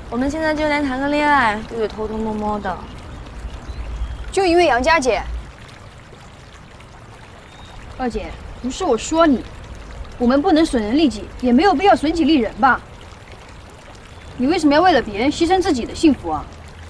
我们现在就连谈个恋爱都得偷偷摸摸的， 就因为杨家姐。二姐，不是我说你，我们不能损人利己，也没有必要损己利人吧？你为什么要为了别人牺牲自己的幸福啊？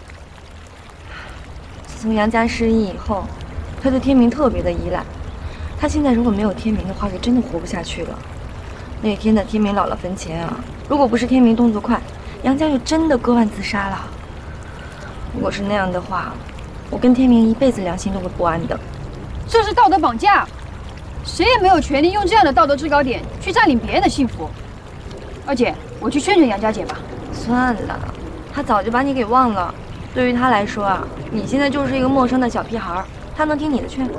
自从杨家失忆以后，他对天明特别的依赖。他现在如果没有天明的话，是真的活不下去了。那天在天明姥姥坟前啊，如果不是天明动作快，杨家就真的割腕自杀了。如果是那样的话，我跟天明一辈子良心都会不安的。 这是道德绑架，谁也没有权利用这样的道德制高点去占领别人的幸福。二姐，我去劝劝杨家姐吧。 算了，他早就把你给忘了。对于他来说啊，你现在就是一个陌生的小屁孩，他能听你的劝？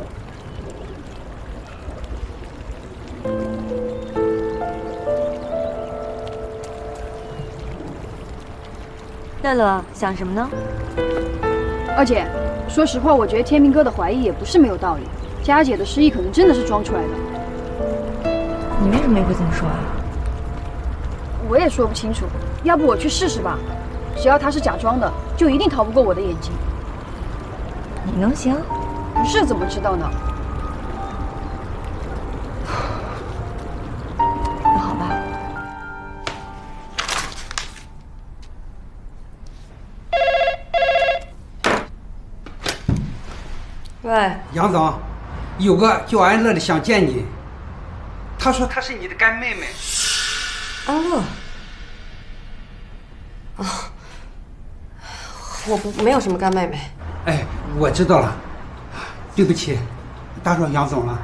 乐乐，想什么呢？ 二姐，说实话，我觉得天明哥的怀疑也不是没有道理。佳姐的失忆可能真的是装出来的。 你为什么也会这么说啊？ 我也说不清楚，要不我去试试吧。只要他是假装的，就一定逃不过我的眼睛。 你能行？ 不是怎么知道呢？ 那好吧。喂， 杨总，有个叫安乐的想见你。他说她是你的干妹妹。 安乐。啊，我没有什么干妹妹。 哎，我知道了，对不起，打扰杨总了。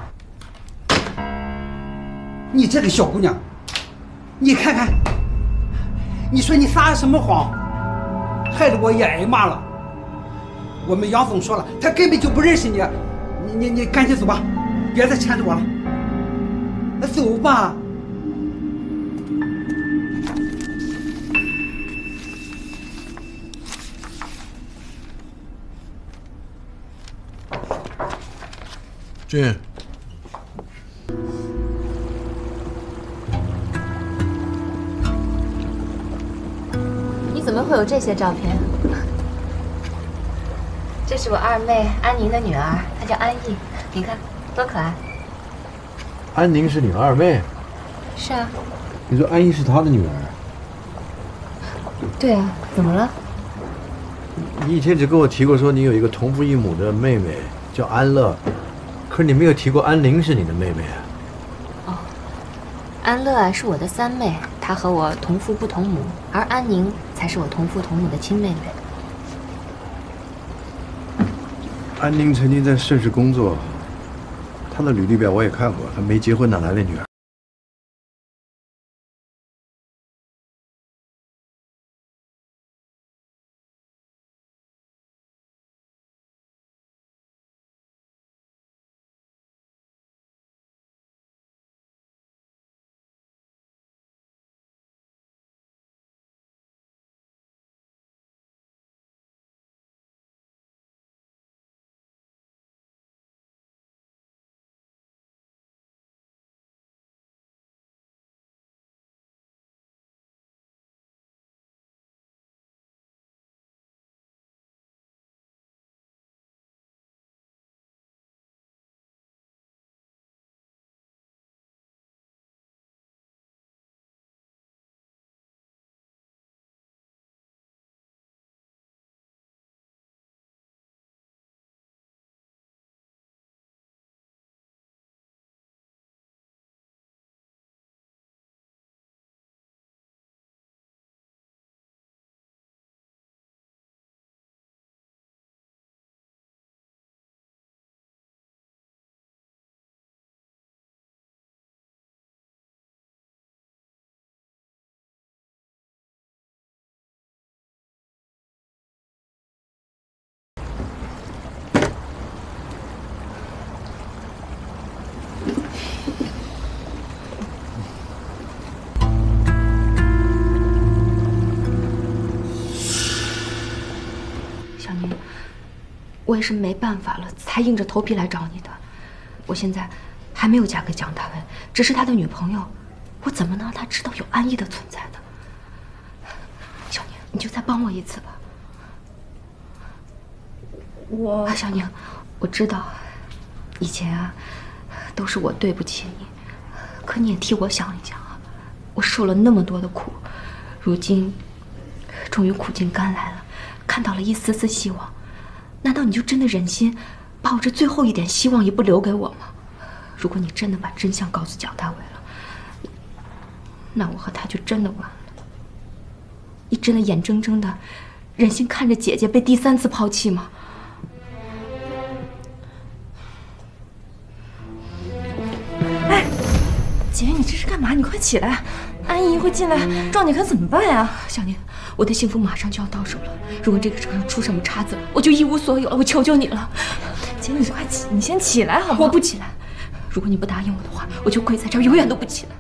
你这个小姑娘，你看看，你说你撒什么谎，害得我也挨骂了。我们杨总说了，他根本就不认识你，你赶紧走吧，别再缠着我了。走吧。 俊， 你怎么会有这些照片？这是我二妹安宁的女儿，她叫安逸，你看多可爱。 安宁是你二妹？ 是啊。 你说安逸是她的女儿？ 对啊，怎么了？ 你以前只跟我提过说你有一个同父异母的妹妹叫安乐，可是你没有提过安宁是你的妹妹啊。 哦，安乐啊是我的三妹，她和我同父不同母，而安宁才是我同父同母的亲妹妹。 安宁曾经在盛世工作，她的履历表我也看过，她没结婚哪来的女儿？ 我也是没办法了，才硬着头皮来找你的。我现在还没有嫁给蒋大文，只是他的女朋友，我怎么能让他知道有安逸的存在呢？小宁， 你就再帮我一次吧。小宁，我知道，以前啊，都是我对不起你，可你也替我想一想啊，我受了那么多的苦，如今终于苦尽甘来了，看到了一丝丝希望，难道你就真的忍心把我这最后一点希望也不留给我吗？如果你真的把真相告诉蒋大伟了，那我和他就真的完了。你真的眼睁睁的忍心看着姐姐被第3次抛弃吗？ 哎，姐，你这是干嘛？你快起来，安姨会进来撞你可怎么办呀？ 小宁，我的幸福马上就要到手了，如果这个车上出什么差错，我就一无所有了，我求求你了。 姐，你快起，你先起来好不好？ 我不起来，如果你不答应我的话，我就跪在这儿，永远都不起来。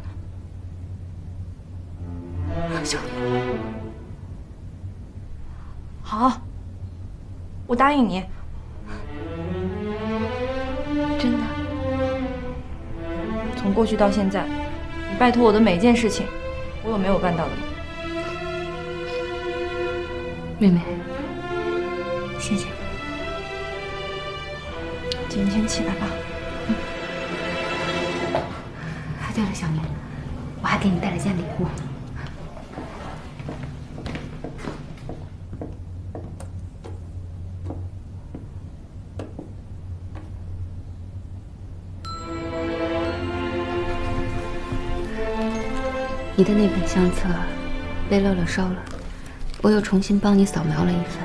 小宁， 好，我答应你。 真的。 从过去到现在，你拜托我的每件事情，我有没有办到的吗？ 妹妹，谢谢。 姐，你先起来吧。 对了，小宁，我还给你带了件礼物。你的那本相册被乐乐烧了，我又重新帮你扫描了一份。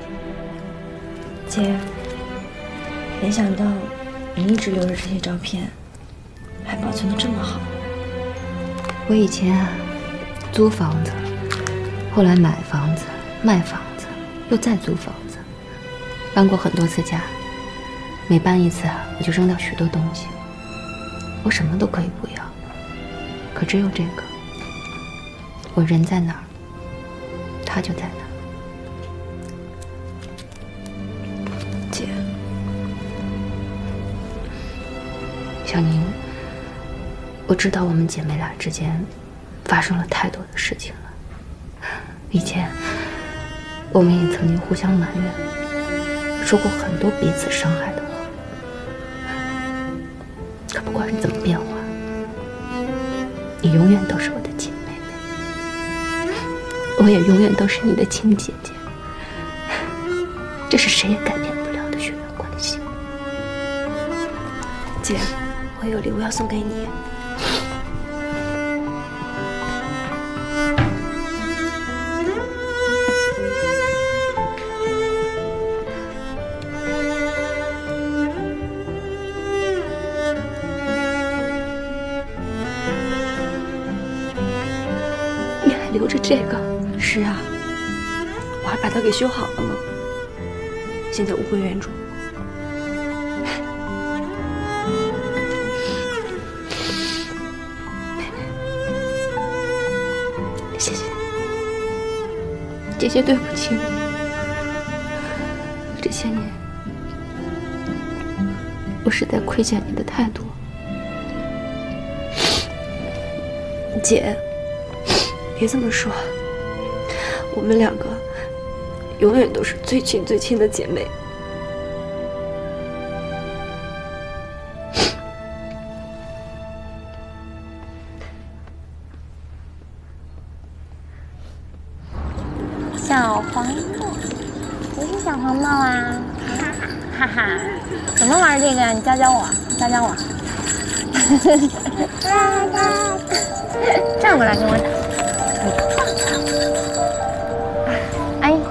姐，没想到你一直留着这些照片，还保存得这么好。 我以前啊，租房子，后来买房子、卖房子，又再租房子，搬过很多次家。每搬一次啊，我就扔掉许多东西。我什么都可以不要，可只有这个。我人在哪儿，他就在哪儿。 姐， 小宁，我知道我们姐妹俩之间发生了太多的事情了。以前我们也曾经互相埋怨，说过很多彼此伤害的话。可不管是怎么变化，你永远都是我的亲妹妹，我也永远都是你的亲姐姐。这是谁也改变不了的血缘关系。 姐，我有礼物要送给你。 你还留着这个？ 是啊，我还把它给修好了呢。现在物归原主。 谢谢，姐姐对不起你。这些年，我实在亏欠你的太多。 姐，别这么说，我们两个永远都是最亲最亲的姐妹。 小黄帽，谁是小黄帽啊？哈哈，怎么玩这个呀？你教教我，教教我。转过来跟我打。哎，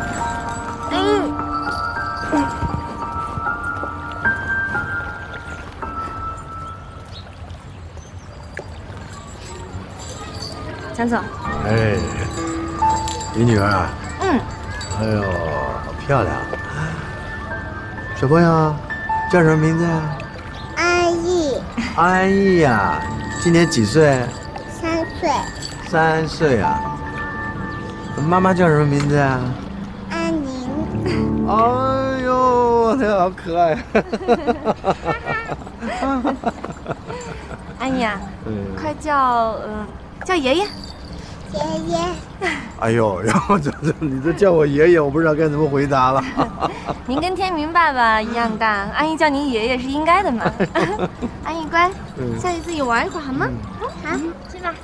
来， 蒋总。 哎，你女儿啊？ 嗯。 哎呦，好漂亮！小朋友叫什么名字啊？ 安逸。 安逸呀，今年几岁 ？3岁。 3岁啊。妈妈叫什么名字啊？ 安宁。 哎呦，她好可爱！ 安逸啊，快叫爷爷。 爷爷。 哎呦，然后你这叫我爷爷，我不知道该怎么回答了。 您跟天明爸爸一样大，安逸叫您爷爷是应该的嘛。安逸乖，下去自己玩一会儿好吗？好，去吧。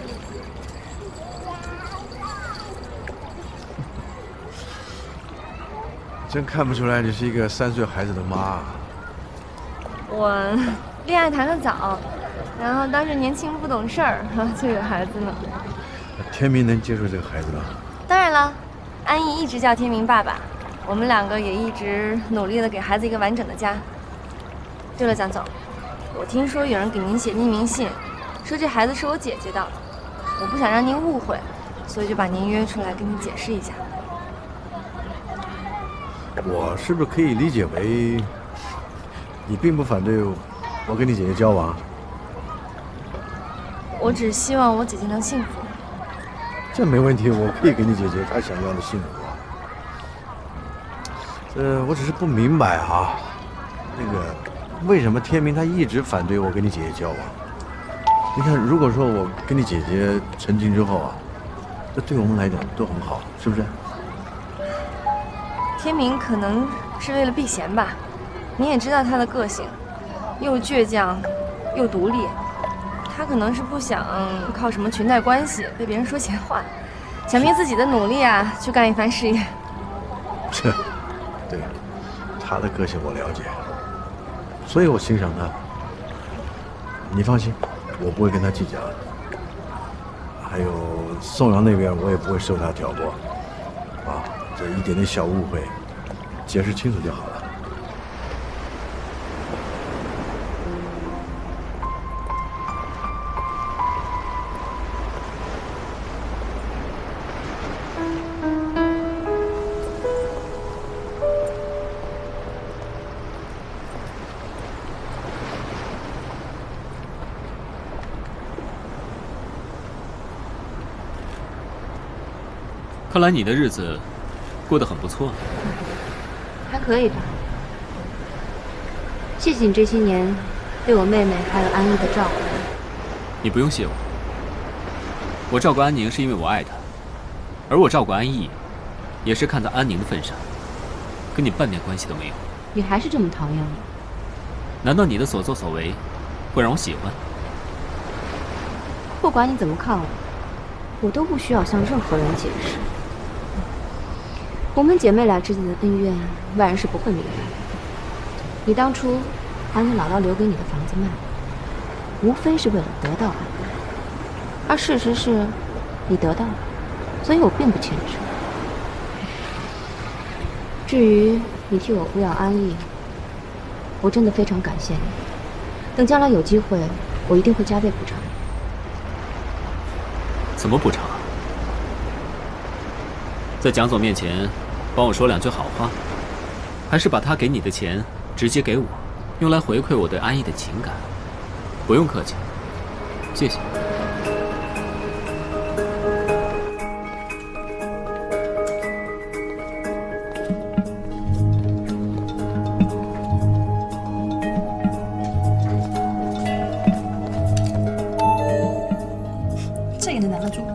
真看不出来你是一个3岁孩子的妈。 我恋爱谈得早，然后当时年轻不懂事儿，就有孩子了。 天明能接受这个孩子吗？ 当然了，安逸一直叫天明爸爸，我们2个也一直努力的给孩子一个完整的家。对了，蒋总，我听说有人给您写匿名信，说这孩子是我姐姐的，我不想让您误会，所以就把您约出来跟您解释一下。 我是不是可以理解为，你并不反对我跟你姐姐交往？ 我只希望我姐姐能幸福。 这没问题，我可以给你姐姐她想要的幸福。我只是不明白哈，那个为什么天明他一直反对我跟你姐姐交往？你看，如果说我跟你姐姐成亲之后啊，这对我们来讲都很好，是不是？ 天明可能是为了避嫌吧，你也知道他的个性，又倔强，又独立。他可能是不想靠什么裙带关系被别人说闲话，想凭自己的努力啊去干一番事业。 是，对，他的个性我了解，所以我欣赏他。你放心，我不会跟他计较。还有宋阳那边，我也不会受他挑拨。啊，这一点点小误会，解释清楚就好了。 看来你的日子过得很不错。 还可以吧。谢谢你这些年对我妹妹还有安逸的照顾。 你不用谢我。我照顾安宁是因为我爱她，而我照顾安逸，也是看在安宁的份上，跟你半点关系都没有。 你还是这么讨厌我？ 难道你的所作所为会让我喜欢？ 不管你怎么看我都不需要向任何人解释。我们姐妹俩之间的恩怨，外人是不会明白的。你当初把你姥姥留给你的房子卖了，无非是为了得到安宁，而事实是，你得到了，所以我并不牵扯。至于你替我抚养安逸，我真的非常感谢你。等将来有机会，我一定会加倍补偿你。 怎么补偿啊？在蒋总面前帮我说2句好话，还是把他给你的钱直接给我，用来回馈我对安逸的情感？不用客气，谢谢。 这也能拿得住。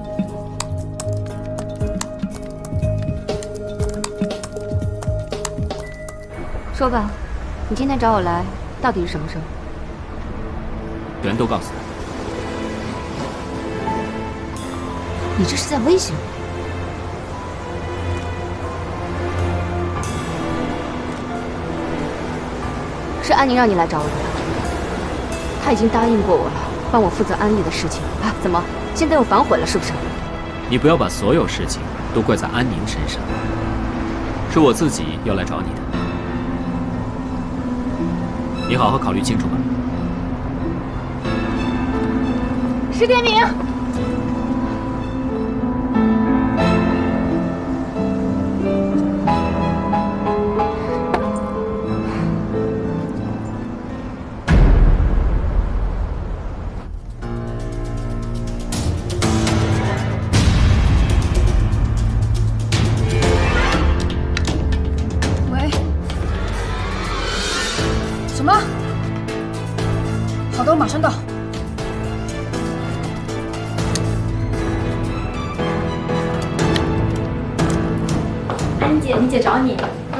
说吧，你今天找我来，到底是什么事儿？ 全都告诉我。 你这是在威胁我？是安宁让你来找我的，她已经答应过我了，帮我负责安逸的事情啊。怎么，现在又反悔了是不是？ 你不要把所有事情都怪在安宁身上，是我自己要来找你的。你好好考虑清楚吧。 石天明， 喂，什么？好的，我马上到。 姐，你姐找你。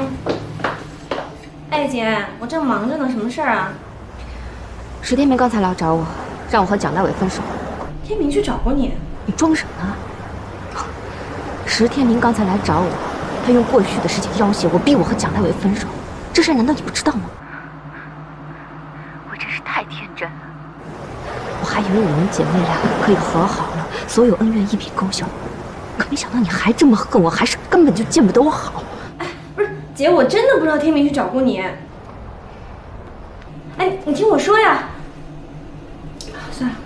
哎，姐，我正忙着呢，什么事儿啊？ 石天明刚才来找我，让我和蒋大伟分手。 天明去找过你？ 你装什么？石天明刚才来找我，他用过去的事情要挟我，逼我和蒋大伟分手。这事难道你不知道吗？我真是太天真了，我还以为我们姐妹俩可以和好了，所有恩怨一笔勾销。可没想到你还这么恨我，还是根本就见不得我好。 哎，不是姐，我真的不知道天明去找过你。哎，你听我说呀。算了。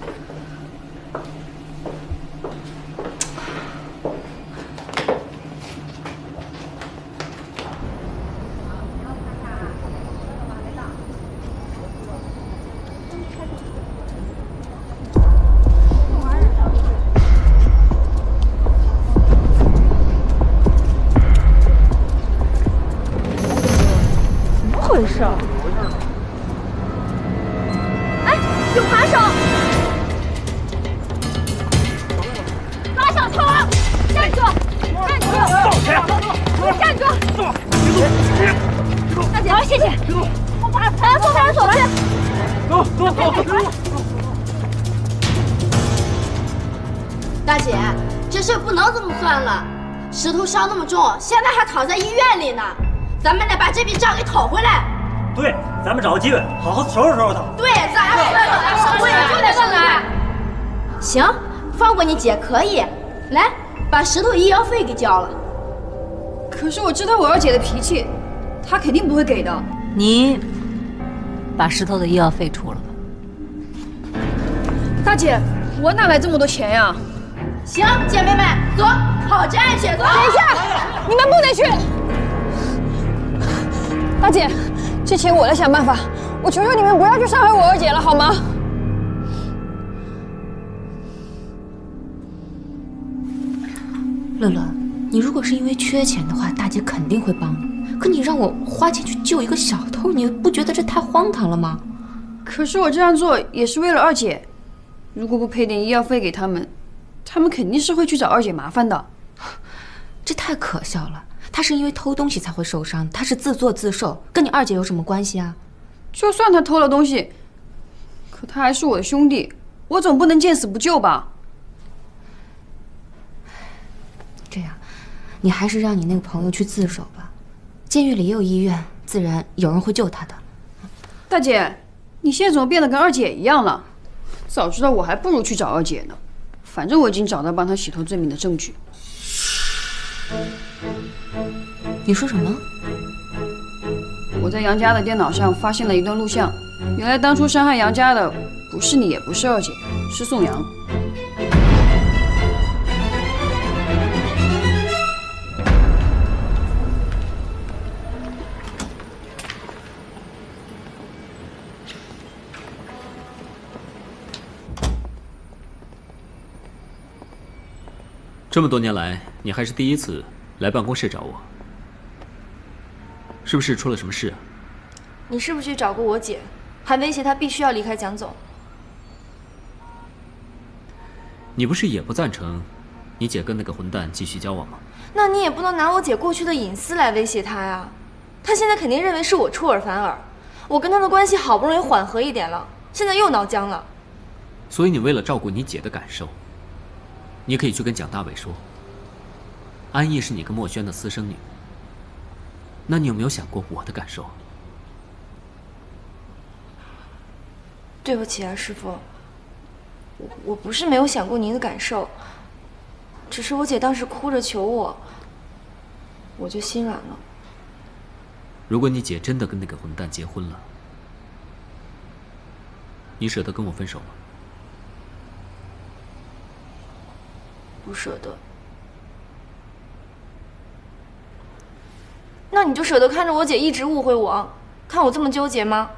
回事？哎，有扒手！抓小偷！站住！站住！站住！大姐，好，谢谢。送派出所去。走。 大姐，这事不能这么算了。石头伤那么重，现在还躺在医院里呢。咱们得把这笔账给讨回来。 对，咱们找个机会，好好收拾收拾他。 对，咱们我也就得这么来。行，放过你姐可以。来，把石头医药费给交了。 可是我知道我二姐的脾气，她肯定不会给的。 你把石头的医药费出了吧。 大姐，我哪来这么多钱呀？ 行，姐妹们，走，跑站去。走。 等一下，你们不能去。大姐，这钱我来想办法，我求求你们不要去伤害我二姐了，好吗？ 乐乐，你如果是因为缺钱的话，大姐肯定会帮你。可你让我花钱去救一个小偷，你不觉得这太荒唐了吗？ 可是我这样做也是为了二姐，如果不赔点医药费给他们，他们肯定是会去找二姐麻烦的。 这太可笑了。他是因为偷东西才会受伤，他是自作自受，跟你二姐有什么关系啊？ 就算他偷了东西，可他还是我的兄弟，我总不能见死不救吧？ 这样，你还是让你那个朋友去自首吧。监狱里也有医院，自然有人会救他的。 大姐，你现在怎么变得跟二姐一样了？早知道我还不如去找二姐呢。反正我已经找到帮他洗脱罪名的证据。 你说什么？ 我在杨家的电脑上发现了一段录像，原来当初伤害杨家的不是你，也不是二姐，是宋阳。 这么多年来，你还是第一次来办公室找我。是不是出了什么事啊？ 你是不是去找过我姐，还威胁她必须要离开蒋总？ 你不是也不赞成你姐跟那个混蛋继续交往吗？ 那你也不能拿我姐过去的隐私来威胁她呀。她现在肯定认为是我出尔反尔，我跟她的关系好不容易缓和一点了，现在又闹僵了。 所以你为了照顾你姐的感受，你可以去跟蒋大伟说，安逸是你跟墨轩的私生女。那你有没有想过我的感受？ 对不起啊，师傅，我不是没有想过您的感受，只是我姐当时哭着求我，我就心软了。 如果你姐真的跟那个混蛋结婚了，你舍得跟我分手吗？ 不舍得。那你就舍得看着我姐一直误会我，看我这么纠结吗？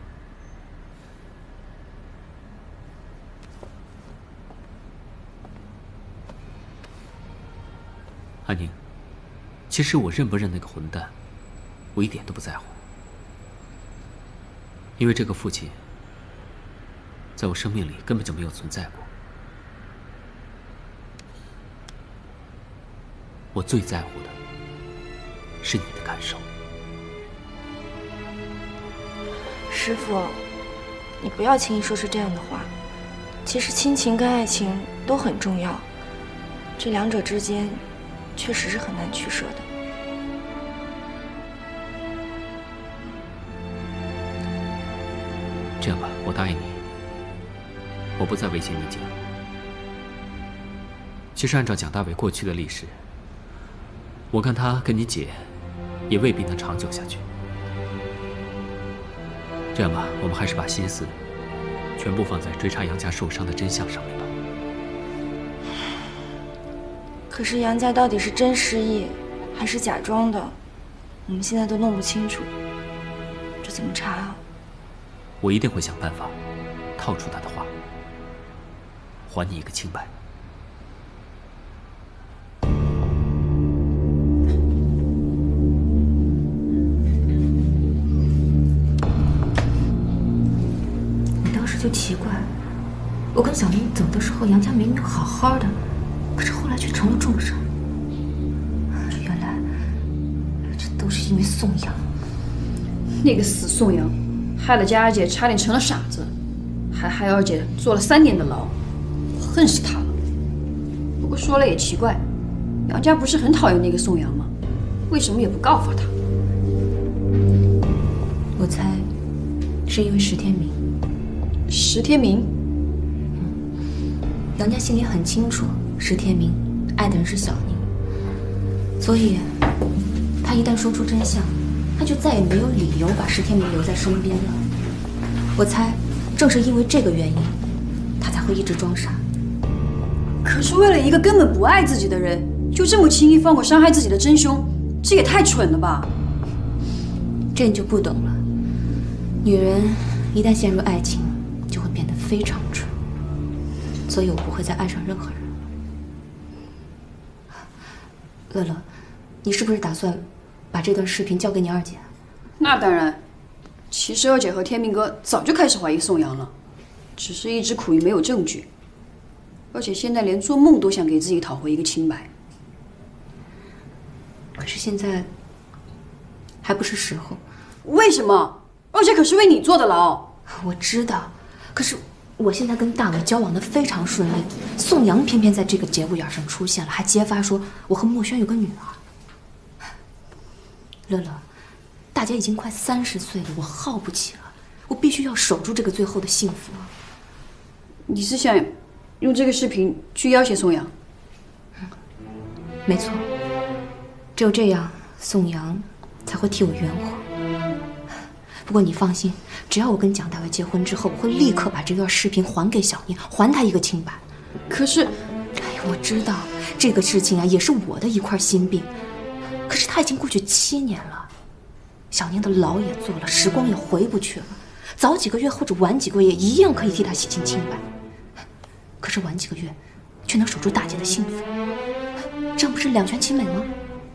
安宁，其实我认不认那个混蛋，我一点都不在乎，因为这个父亲在我生命里根本就没有存在过。我最在乎的是你的感受。 师傅，你不要轻易说出这样的话。其实亲情跟爱情都很重要，这两者之间确实是很难取舍的。 这样吧，我答应你，我不再威胁你姐了。其实按照蒋大为过去的历史，我看他跟你姐也未必能长久下去。这样吧，我们还是把心思全部放在追查杨家受伤的真相上面吧。 可是杨家到底是真失忆，还是假装的，我们现在都弄不清楚，这怎么查啊？ 我一定会想办法套出他的话，还你一个清白。 就奇怪，我跟小宁走的时候，杨家明明好好的，可是后来却成了重伤。原来这都是因为宋阳。 那个死宋阳，害了佳儿姐差点成了傻子，还害二姐坐了3年的牢，我恨死他了。不过说了也奇怪，杨家不是很讨厌那个宋阳吗？为什么也不告发他？ 我猜是因为石天明。 石天明， 杨家心里很清楚，石天明爱的人是小宁，所以他一旦说出真相，他就再也没有理由把石天明留在身边了。我猜，正是因为这个原因，他才会一直装傻。 可是为了一个根本不爱自己的人，就这么轻易放过伤害自己的真凶，这也太蠢了吧！ 这你就不懂了。女人一旦陷入爱情，就会变得非常蠢，所以我不会再爱上任何人。乐乐，你是不是打算把这段视频交给你二姐？ 那当然。其实二姐和天明哥早就开始怀疑宋阳了，只是一直苦于没有证据，而且现在连做梦都想给自己讨回一个清白。 可是现在还不是时候。 为什么？二姐可是为你坐的牢。 我知道。可是我现在跟大伟交往的非常顺利，宋阳偏偏在这个节骨眼上出现了，还揭发说我和墨轩有个女儿。乐乐，大姐已经快30岁了，我耗不起了，我必须要守住这个最后的幸福。 你是想用这个视频去要挟宋阳？ 没错，只有这样，宋阳才会替我圆谎。不过你放心，只要我跟蒋大为结婚之后，我会立刻把这段视频还给小宁，还他一个清白。 可是， 哎呀，我知道这个事情啊，也是我的一块心病。可是他已经过去7年了，小宁的牢也坐了，时光也回不去了。早几个月或者晚几个月，一样可以替他洗清清白。可是晚几个月，却能守住大姐的幸福，这样不是两全其美吗？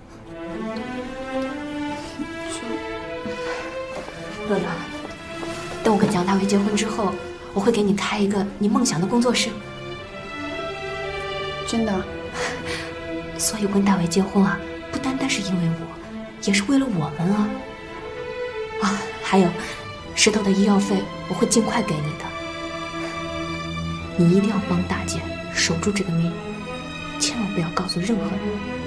乐乐，等我跟蒋大为结婚之后，我会给你开一个你梦想的工作室。 真的？ 所以我跟大为结婚啊，不单单是因为我，也是为了我们啊。啊，还有，石头的医药费我会尽快给你的。你一定要帮大姐守住这个秘密，千万不要告诉任何人。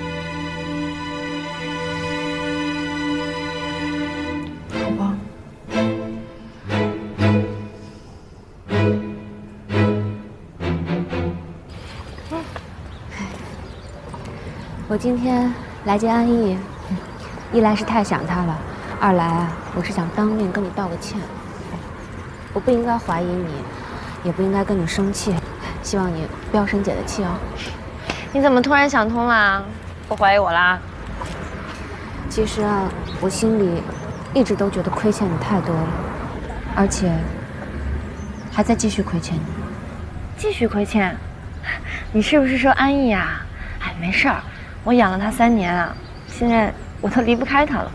我今天来接安逸，一来是太想她了，二来啊，我是想当面跟你道个歉。我不应该怀疑你，也不应该跟你生气，希望你不要生姐的气哦。 你怎么突然想通了？不怀疑我啦？ 其实啊，我心里一直都觉得亏欠你太多了，而且还在继续亏欠你。 继续亏欠？你是不是说安逸啊？哎，没事儿。我养了他3年啊，现在我都离不开他了。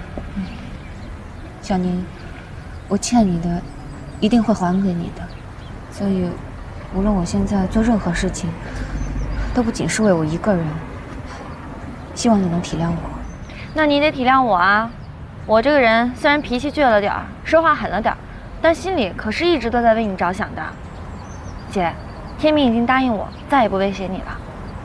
小宁，我欠你的，一定会还给你的。所以，无论我现在做任何事情，都不仅是为我一个人。希望你能体谅我。 那你得体谅我啊！我这个人虽然脾气倔了点儿，说话狠了点儿，但心里可是一直都在为你着想的。姐，天明已经答应我，再也不威胁你了。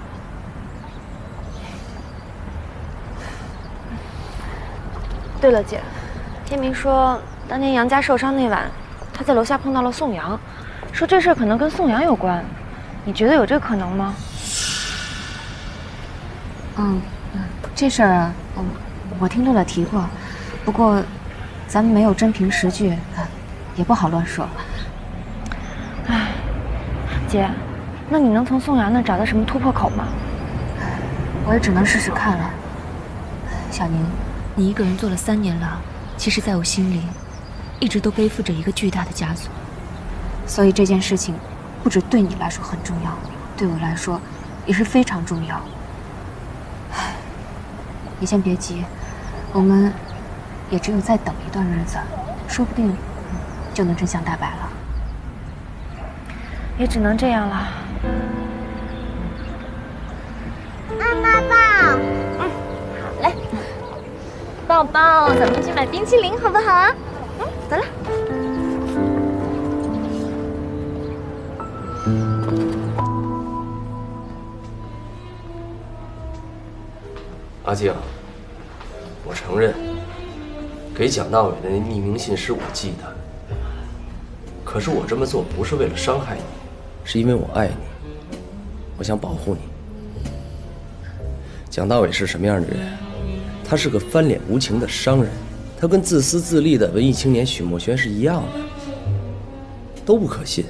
对了，姐，天明说当年杨家受伤那晚，他在楼下碰到了宋阳，说这事儿可能跟宋阳有关。你觉得有这可能吗？ 这事儿啊，我听乐乐提过，不过咱们没有真凭实据，也不好乱说。 唉，姐，那你能从宋阳那找到什么突破口吗？ 我也只能试试看了。小宁，你一个人坐了3年了，其实在我心里，一直都背负着一个巨大的枷锁。所以这件事情，不止对你来说很重要，对我来说也是非常重要。你先别急，我们也只有再等一段日子，说不定就能真相大白了。 也只能这样了。 妈抱。 好嘞，抱抱，咱们去买冰淇淋好不好啊？走了。 阿静，我承认，给蒋大伟的那匿名信是我寄的。可是我这么做不是为了伤害你，是因为我爱你，我想保护你。蒋大伟是什么样的人？他是个翻脸无情的商人，他跟自私自利的文艺青年许墨轩是一样的，都不可信。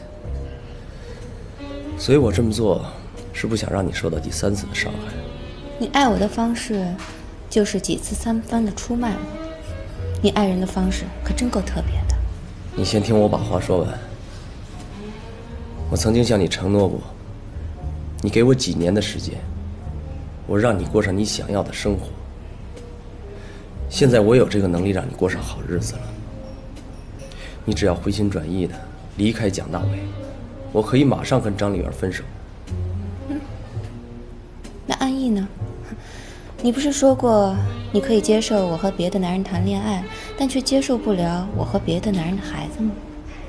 所以我这么做，是不想让你受到第3次的伤害。 你爱我的方式，就是几次3番的出卖我。你爱人的方式可真够特别的。 你先听我把话说完。我曾经向你承诺过，你给我几年的时间，我让你过上你想要的生活。现在我有这个能力让你过上好日子了。你只要回心转意的离开蒋大伟，我可以马上跟张丽媛分手。 那安逸呢？你不是说过你可以接受我和别的男人谈恋爱，但却接受不了我和别的男人的孩子吗？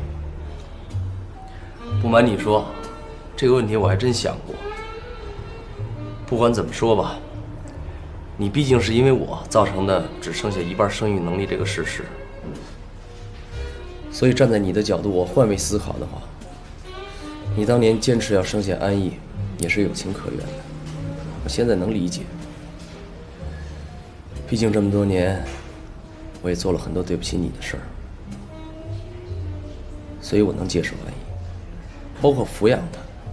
不瞒你说，这个问题我还真想过。不管怎么说吧，你毕竟是因为我造成的只剩下1半生育能力这个事实，所以站在你的角度，我换位思考的话，你当年坚持要生下安逸，也是有情可原的。我现在能理解。毕竟这么多年，我也做了很多对不起你的事儿，所以我能接受安逸，包括抚养她。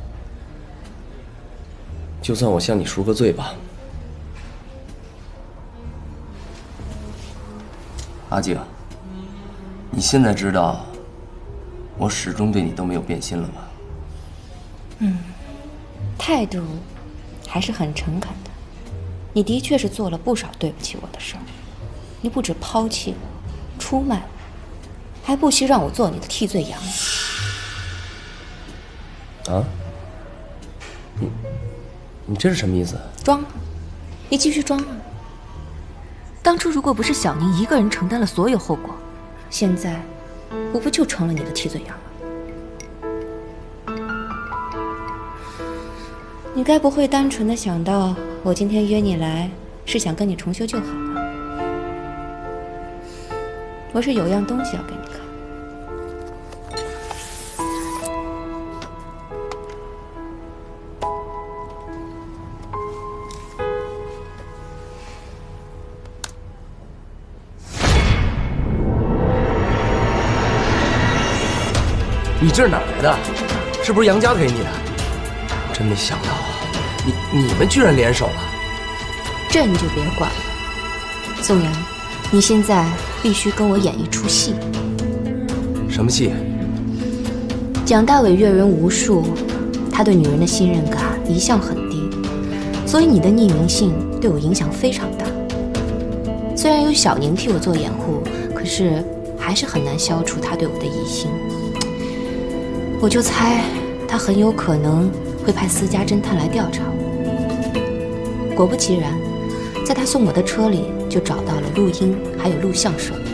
就算我向你赎个罪吧。阿静，你现在知道我始终对你都没有变心了吗？ 态度还是很诚恳的。你的确是做了不少对不起我的事儿。你不止抛弃我、出卖我，还不惜让我做你的替罪羊。 啊？你这是什么意思？ 装啊！你继续装啊！当初如果不是小宁一个人承担了所有后果，现在我不就成了你的替罪羊了？你该不会单纯的想到我今天约你来是想跟你重修旧好吧？我是有样东西要给你看。 你这是哪来的？是不是杨家给你的？真没想到啊，你们居然联手了。 这你就别管了。宋阳，你现在必须跟我演一出戏。 什么戏？ 蒋大伟阅人无数，他对女人的信任感一向很低，所以你的匿名信对我影响非常大。虽然有小宁替我做掩护，可是还是很难消除他对我的疑心。我就猜他很有可能会派私家侦探来调查我。果不其然， 在他送我的车里就找到了录音还有录像设备。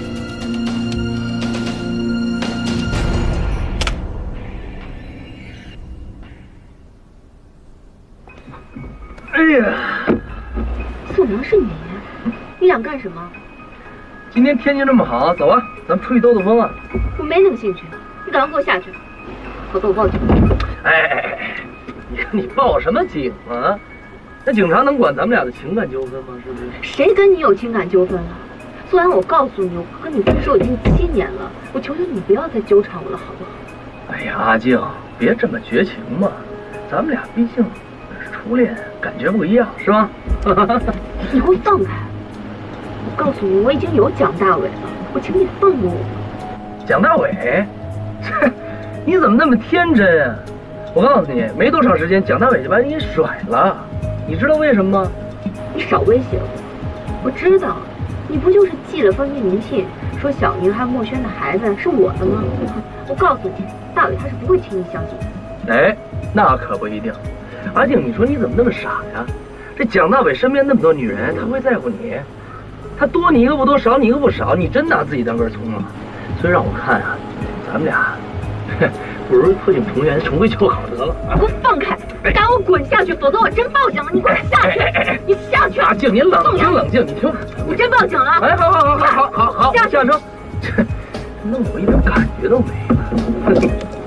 哎呀， 宋阳是你，你想干什么？ 今天天气这么好，走啊，咱们出去兜兜风啊！ 我没那个兴趣，你赶快给我下去，否则我报警。 哎，你报什么警啊？那警察能管咱们俩的情感纠纷吗？是不是？ 谁跟你有情感纠纷了？苏阳，我告诉你，我和你分手已经7年了，我求求你不要再纠缠我了，好不好？ 哎呀，阿静，别这么绝情嘛，咱们俩毕竟是初恋，感觉不一样，是吧？ 你给我放开！我告诉你，我已经有蒋大伟了，我请你放过我。 蒋大伟，你怎么那么天真啊？我告诉你，没多长时间，蒋大伟就把你甩了，你知道为什么吗？ 你少威胁我！我知道，你不就是寄了封匿名信，说小宁和墨轩的孩子是我的吗？我告诉你，大伟他是不会轻易相信的。 哎，那可不一定。阿静，你说你怎么那么傻呀？这蒋大伟身边那么多女人，他会在乎你？他多你一个不多，少你一个不少，你真拿自己当根葱啊？所以让我看啊，咱们俩不如破镜重圆，重归旧好得了。 给我放开！赶我滚下去，否则我真报警了！你给我下去！你下去！ 阿静，你冷静，你听我真报警了！ 哎，好，下车！弄我一点感觉都没了。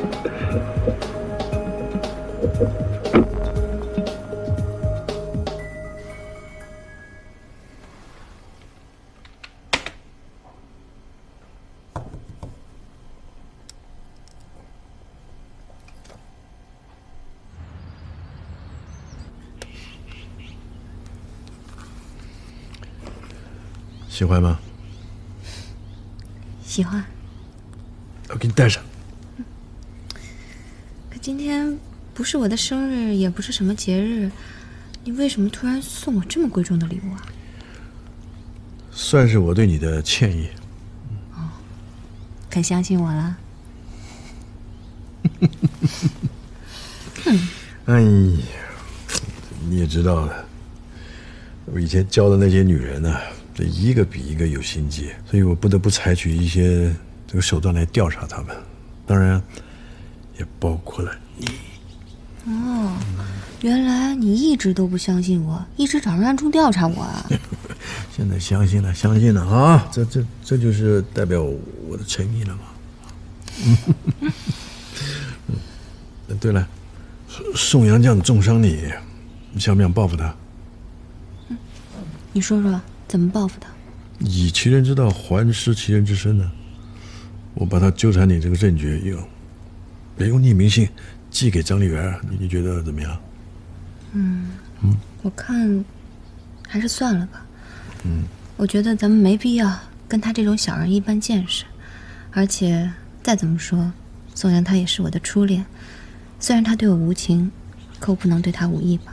喜欢吗？ 喜欢。 我给你带上。 可今天不是我的生日，也不是什么节日，你为什么突然送我这么贵重的礼物啊？ 算是我对你的歉意。 哦，肯相信我了？ 哎呀，你也知道的，我以前教的那些女人呢，这一个比一个有心机，所以我不得不采取一些这个手段来调查他们，当然也包括了你。 哦，原来你一直都不相信我，一直找人暗中调查我啊！ 现在相信了啊！这就是代表我的诚意了嘛。对了，宋阳这样重伤你，你想不想报复他？ 你说说怎么报复他？ 以其人之道还施其人之身呢？我把他纠缠你这个证据用匿名信寄给张丽媛，你觉得怎么样？我看还是算了吧。我觉得咱们没必要跟他这种小人一般见识，而且再怎么说，宋阳他也是我的初恋，虽然他对我无情，可我不能对他无意吧。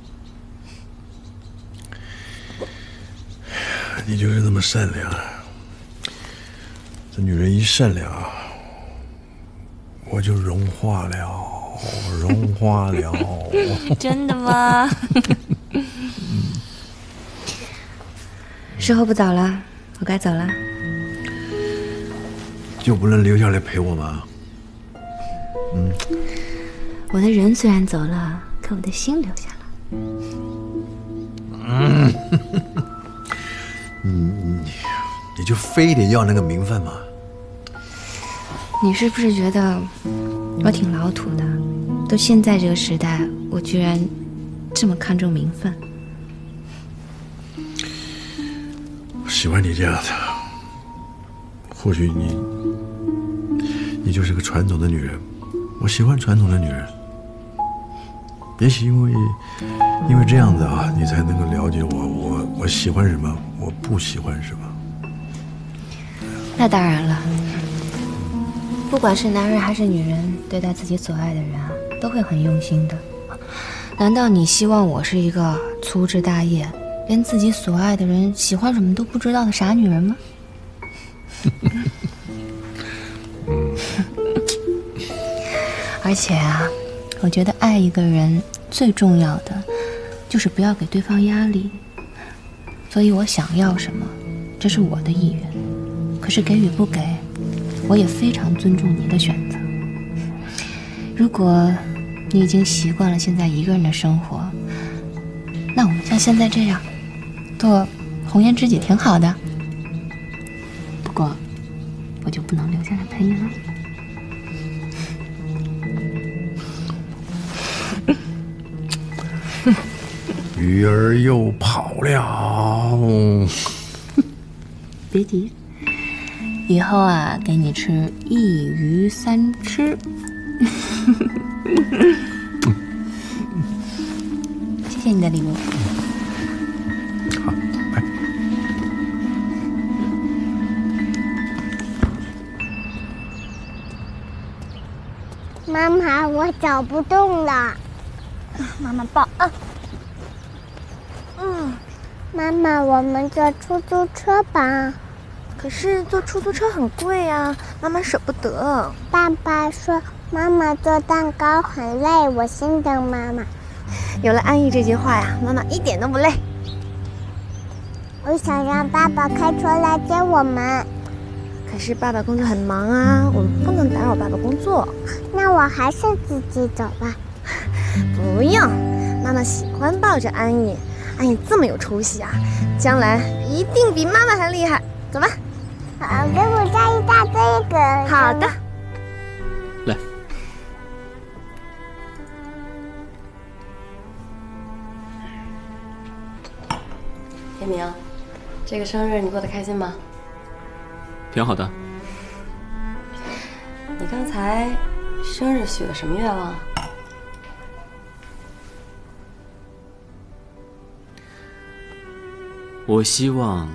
你就是那么善良，这女人一善良，我就融化了。真的吗？时候不早了，我该走了。就不能留下来陪我吗？我的人虽然走了，可我的心留下了。你就非得要那个名分吗？你是不是觉得我挺老土的？都现在这个时代，我居然这么看重名分。我喜欢你这样的，或许你就是个传统的女人，我喜欢传统的女人。也许因为这样子啊，你才能够了解我喜欢什么，我不喜欢什么。那当然了，不管是男人还是女人，对待自己所爱的人啊，都会很用心的。难道你希望我是一个粗枝大叶，连自己所爱的人喜欢什么都不知道的傻女人吗？而且啊，我觉得爱一个人最重要的就是不要给对方压力。 所以我想要什么，这是我的意愿。可是给与不给，我也非常尊重你的选择。如果你已经习惯了现在一个人的生活，那我们像现在这样做红颜知己挺好的。不过我就不能留下来陪你了。 鱼儿又跑了。 别急，以后啊，给你吃一鱼三吃。谢谢你的礼物。 好，来。 妈妈，我走不动了。妈妈抱啊。妈妈，我们坐出租车吧。 可是坐出租车很贵呀，妈妈舍不得。 爸爸说妈妈做蛋糕很累，我心疼妈妈。 有了安逸这句话呀，妈妈一点都不累。 我想让爸爸开车来接我们。 可是爸爸工作很忙啊，我们不能打扰爸爸工作。 那我还是自己走吧。 不用，妈妈喜欢抱着安逸。安逸这么有出息啊，将来一定比妈妈还厉害。走吧。 好，给我加一大这个。 好的。 来。 天明，这个生日你过得开心吗？ 挺好的。 你刚才生日许了什么愿望？ 我希望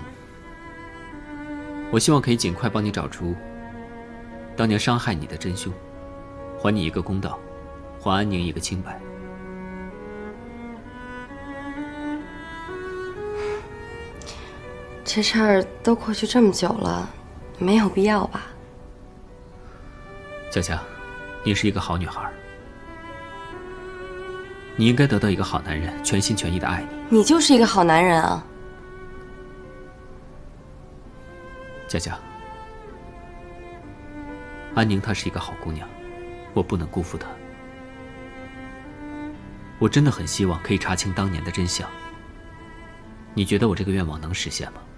可以尽快帮你找出当年伤害你的真凶，还你一个公道，还安宁一个清白。 这事儿都过去这么久了，没有必要吧？ 佳佳，你是一个好女孩，你应该得到一个好男人全心全意的爱你。 你就是一个好男人啊！ 佳佳，安宁她是一个好姑娘，我不能辜负她。我真的很希望可以查清当年的真相。你觉得我这个愿望能实现吗？